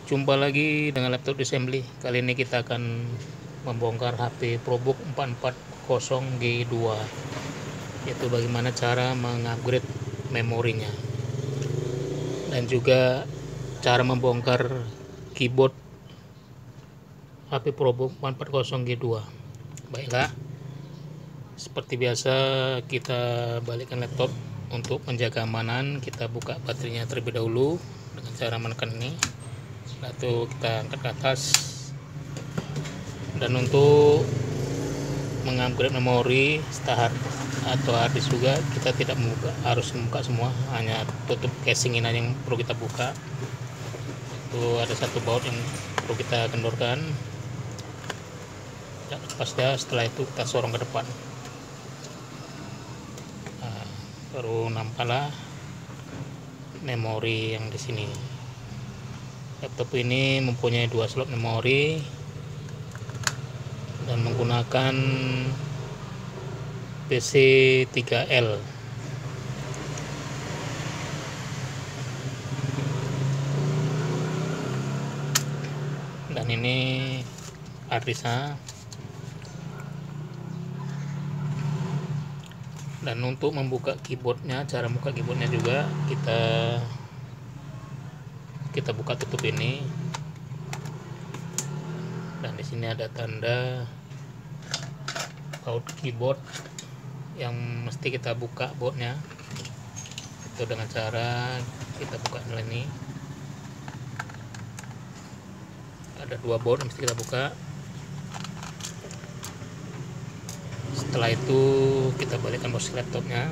Jumpa lagi dengan laptop assembly. Kali ini kita akan membongkar HP ProBook 440G2, yaitu bagaimana cara mengupgrade memorinya dan juga cara membongkar keyboard HP ProBook 440G2. Baiklah, seperti biasa kita balikkan laptop. Untuk menjaga keamanan, kita buka baterainya terlebih dahulu dengan cara menekan ini, lalu kita angkat ke atas. Dan untuk mengupgrade memori start atau harddisk juga, kita tidak harus membuka semua, hanya tutup casing ini yang perlu kita buka. Itu ada satu baut yang perlu kita kendorkan, lepas ya. Setelah itu kita sorong ke depan. Baru nampaklah memori yang di sini. Laptop ini mempunyai 2 slot memori dan menggunakan PC 3L. Dan ini harddisknya. Dan untuk membuka keyboardnya, cara buka keyboardnya juga kita buka tutup ini. Dan di sini ada tanda baut keyboard yang mesti kita buka bautnya. Itu dengan cara kita buka ini. Ada 2 baut yang mesti kita buka. Setelah itu kita balikkan posisi laptopnya.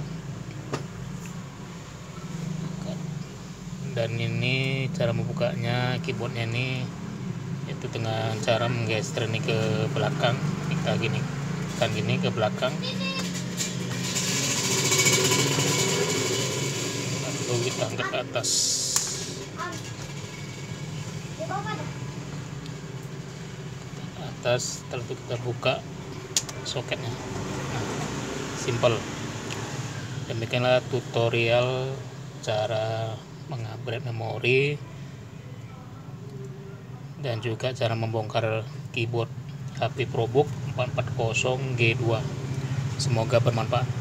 Dan ini cara membukanya keyboardnya ini, itu dengan cara menggeser ini ke belakang. Kita gini, tekan gini ke belakang, lalu kita angkat ke atas. Setelah itu kita buka soketnya. Simple. Demikianlah tutorial cara mengupgrade memori dan juga cara membongkar keyboard HP ProBook 440G2. Semoga bermanfaat.